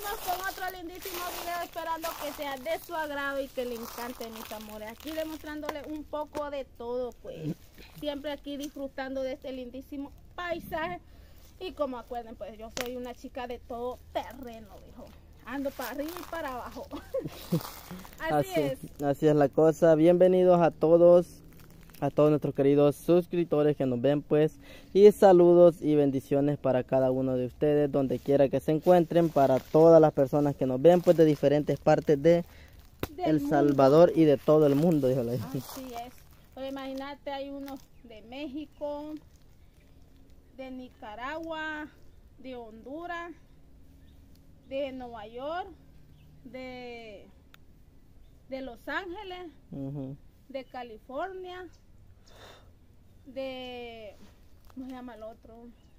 venimos con otro lindísimo video, esperando que sea de su agrado y que le encante, mis amores. Aquí demostrándole un poco de todo, pues. Siempre aquí disfrutando de este lindísimo paisaje. Y como acuerden, pues yo soy una chica de todo terreno, dijo. Ando para arriba y para abajo. Así es la cosa. Bienvenidos a todos nuestros queridos suscriptores que nos ven, pues, y saludos y bendiciones para cada uno de ustedes donde quiera que se encuentren, para todas las personas que nos ven, pues, de diferentes partes de El Salvador y de todo el mundo, dijo la hija. Así es. Pues imagínate, hay unos de México, de Nicaragua, de Honduras, de Nueva York, de Los Ángeles, de California, de, ¿cómo se llama el otro?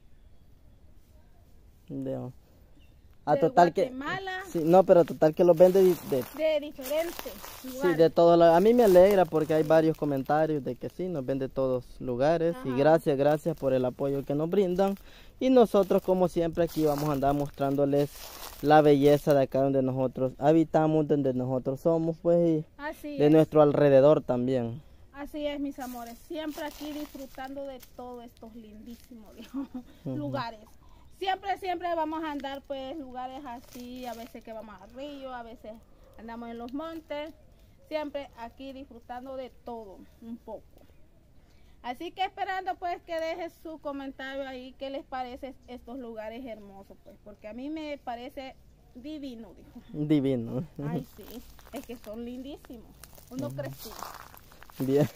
De total Guatemala. Que sí, no, pero total que los ven de diferentes lugares. Sí, de todos lados. A mí me alegra porque hay varios comentarios de que sí, nos ven de todos lugares. Ajá. Y gracias por el apoyo que nos brindan. Y nosotros, como siempre, aquí vamos a andar mostrándoles la belleza de acá donde nosotros habitamos, donde nosotros somos, pues, y de nuestro alrededor también. Así es, mis amores, siempre aquí disfrutando de todos estos lindísimos lugares. Siempre vamos a andar, pues, lugares así, a veces que vamos al río, a veces andamos en los montes, siempre aquí disfrutando de todo, un poco. Así que esperando, pues, que deje su comentario ahí, qué les parece estos lugares hermosos, pues, porque a mí me parece divino, dijo. Divino. Ay, sí, es que son lindísimos. ¿No crees tú? Bien.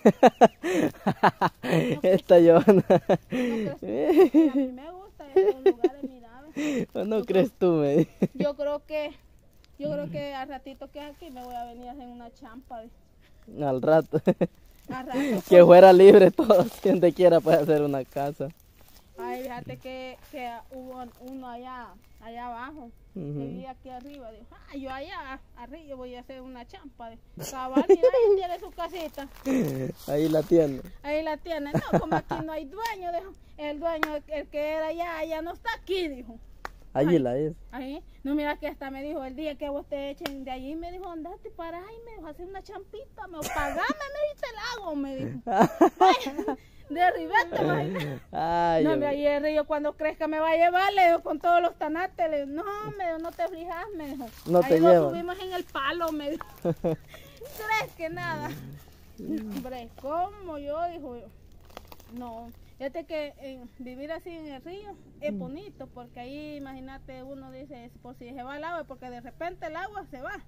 Esta Joana. ¿No crees tú? Sí, a mí me gusta estos lugares, mira. ¿No crees tú, me? Yo creo que al ratito que aquí me voy a venir a hacer una champa. Al rato. Que fuera libre todo, si donde quiera puede hacer una casa. Ay, fíjate que hubo uno allá abajo, que vivía aquí arriba. Dijo, yo allá arriba voy a hacer una champa. Cabal, mira, ahí tiene su casita. Ahí la tiene. Ahí la tiene. No, como aquí no hay dueño, dijo. El dueño, el que era allá no está aquí, dijo. Allí la es. Ahí, no, mira que hasta me dijo, el día que vos te echen de allí, me dijo, andate para ahí, me dijo, hacer una champita, me dijo, pagame, me dice, el hago, me dijo. Derribate, ay, no, ahí el río cuando crezca me va a llevar, le digo, con todos los tanates, le digo, no, me dijo, no te fijas, me dijo. No ahí te nos llevan. subimos en el palo, me dijo. ¿Crees que nada? Hombre, ¿cómo yo? Dijo yo. No, fíjate que vivir así en el río es bonito, porque ahí, imagínate, uno dice, por si se va el agua, porque de repente el agua se va.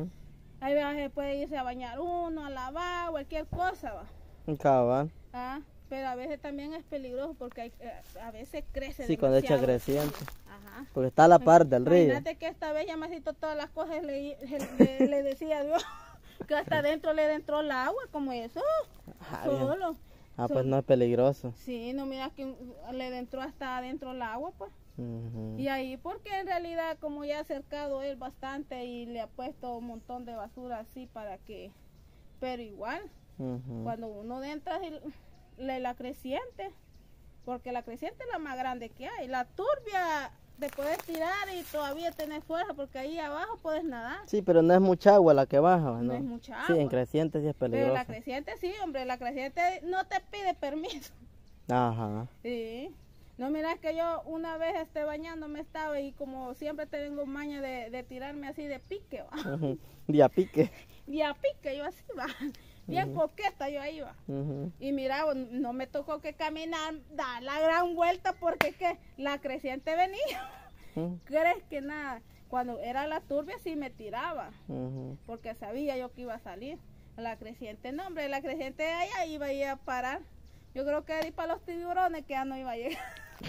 Ahí puede irse a bañar uno, a lavar, cualquier cosa, va. Cabal. Pero a veces también es peligroso, porque a veces crece. Sí, cuando echa creciente. Ajá. Porque está a la par del río. Imagínate que esta vez ya me citó todas las cosas, le decía a Dios que hasta adentro le entró el agua, como eso, solo. Pues no es peligroso. Sí, no, mira que le entró hasta adentro el agua, pues. Y ahí, porque en realidad como ya ha cercado él bastante y le ha puesto un montón de basura así para que, pero igual, cuando uno entra la creciente, porque la creciente es la más grande que hay, la turbia te puedes tirar y todavía tenés fuerza, porque ahí abajo puedes nadar. Sí, pero no es mucha agua la que baja, ¿no? No es mucha agua. Sí, en creciente sí es peligroso. Pero la creciente sí, hombre, la creciente no te pide permiso. Ajá. Sí. No, mira que yo una vez bañándome estaba y como siempre tengo maña de tirarme así de pique, ¿va? De a pique. De a pique, yo así, va. Bien coqueta yo ahí, va. Y mira, no me tocó que caminar, dar la gran vuelta porque que la creciente venía. ¿Crees que nada? Cuando era la turbia sí me tiraba, porque sabía yo que iba a salir. La creciente, no, hombre, la creciente allá iba a ir a parar. Yo creo que era para los tiburones que ya no iba a llegar.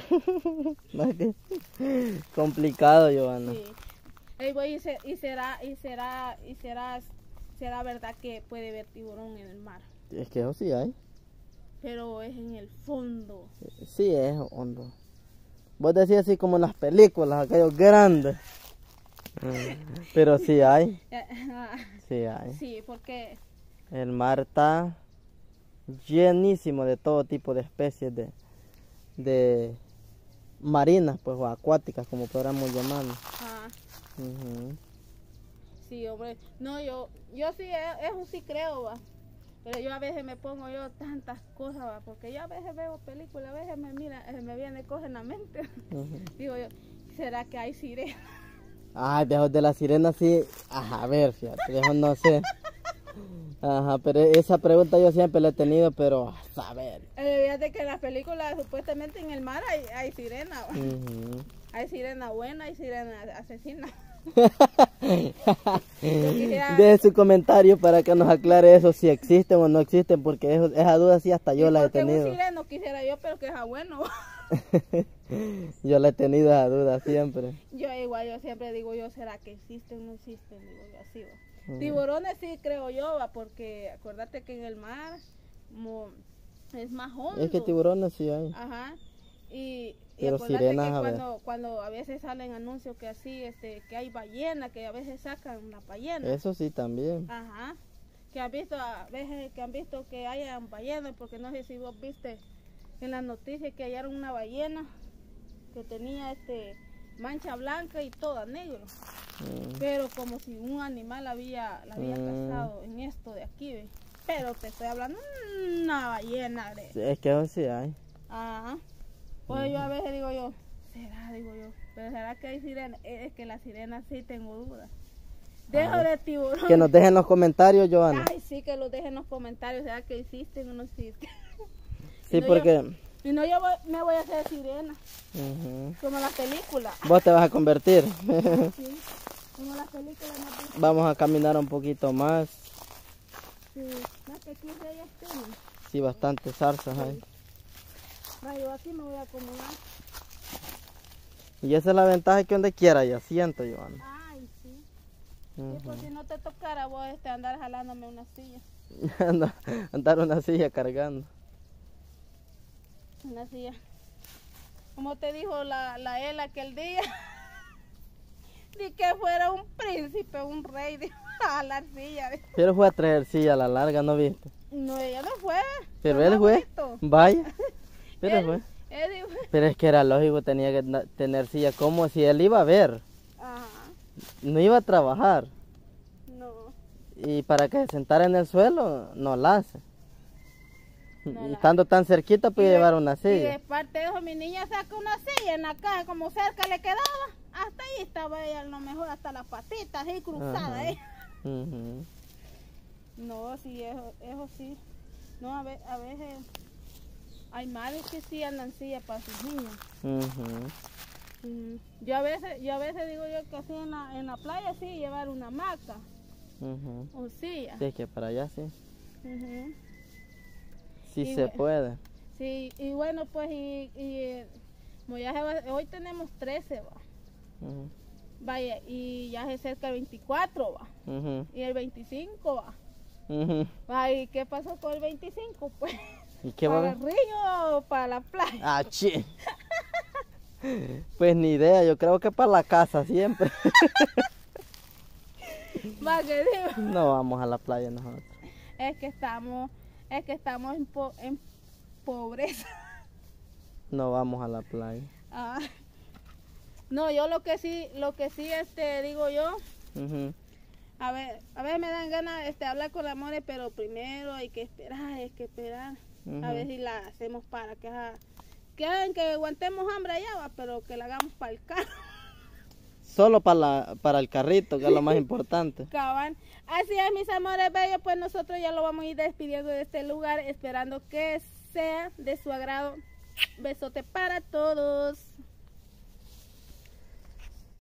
Complicado, Joana. Sí. ¿Será verdad que puede ver tiburón en el mar? Es que eso sí hay. Pero es en el fondo. Sí, es hondo. Vos decís así como en las películas, aquellos grandes. Pero sí hay. Sí hay. Sí, porque el mar está llenísimo de todo tipo de especies de marinas, pues, o acuáticas, como podríamos llamarlo. Ujú. Sí, hombre. No, yo sí, eso sí creo, va. Pero yo a veces me pongo yo tantas cosas, va, porque yo a veces veo películas, a veces me viene cosas en la mente. Ujú. Digo yo, ¿será que hay sirenas? Ay, de la sirena sí. Ajá, a ver, fíjate, de eso no sé. Ajá, pero esa pregunta yo siempre la he tenido, pero a ver. Fíjate que en las películas, supuestamente en el mar hay sirena, va. Ujú. Hay sirena buena, hay sirena asesina. Deje su comentario para que nos aclare eso, si existen o no existen, porque esa duda sí hasta yo la he Porque tenido. un sireno quisiera yo, pero que sea bueno. Yo la he tenido esa duda siempre. Yo igual, yo siempre digo yo, ¿será que existen o no existen? Digo yo así, va. Tiburones sí creo yo, va, porque acuérdate que en el mar es más hondo. Es que tiburones sí hay. Ajá. Y Pero acuérdate sirenas, que a ver. cuando a veces salen anuncios que así, que hay ballenas, que a veces sacan la ballena. Eso sí también. Ajá. Que han visto, a veces que han visto que hayan ballenas, porque no sé si vos viste en las noticias que hallaron una ballena que tenía mancha blanca y toda negro. Pero como si un animal la había cazado en esto de aquí, ¿ve? Pero te estoy hablando una ballena de... Sí, es que eso sí hay. Ajá. Pues yo a veces digo yo, ¿será? Digo yo, pero ¿será que hay sirenas? Es que las sirenas sí tengo dudas. Dejo de tiburón. Que nos dejen los comentarios, Joana. Ay, sí, que los dejen en los comentarios, ¿será que existen o no existen? Sí, no, porque... Y no, me voy a hacer sirena, como la película. Vos te vas a convertir. Sí, como la película. Vamos a caminar un poquito más. Sí, no, que aquí ya tienen. Sí, bastantes zarzas hay. Yo aquí me voy a acomodar. Y esa es la ventaja, que donde quiera ya siento, Joana. Ay, sí. Y por si no te tocara vos andar jalándome una silla. Andar una silla cargando. Una silla. Como te dijo la Ela aquel día. Ni que fuera un príncipe, un rey de jalar silla. Pero fue a traer silla a la larga, ¿no viste? No, ella no fue. Pero él fue. Vaya. Pero él, fue. Él Pero es que era lógico, tenía que tener silla. Como si él iba a ver. Ajá. No iba a trabajar. No. Y para que se sentara en el suelo, no la hace. No y la estando tan cerquita puede llevar una Y silla. de parte de eso, mi niña saca una silla en la caja, como cerca le quedaba. Hasta ahí estaba ella, a lo mejor hasta las patitas ahí cruzadas. No, sí, eso sí. No, a veces hay madres que sí andan silla para sus niños. Yo a veces digo yo que así en la playa sí llevar una hamaca o silla. Sí, es que para allá sí. Sí Y se puede. Sí, y bueno, pues como ya hoy tenemos 13, va. Vaya, y ya se acerca el 24, va. Y el 25, va. Ay, ¿qué pasó con el 25? Pues, ¿y qué ¿para va a el río o para la playa? Ah, chi. Pues ni idea, yo creo que para la casa siempre. Va, que digo. No vamos a la playa nosotros. Es que estamos en pobreza. No vamos a la playa. No, yo lo que sí digo yo. A ver me dan ganas de hablar con la More, pero primero hay que esperar. A ver si la hacemos para que aguantemos hambre allá, va, pero que la hagamos para el carro. Solo para el carrito, que es lo más importante. Cabal. Así es, mis amores bellos, pues nosotros ya lo vamos a ir despidiendo de este lugar, esperando que sea de su agrado. Besote para todos.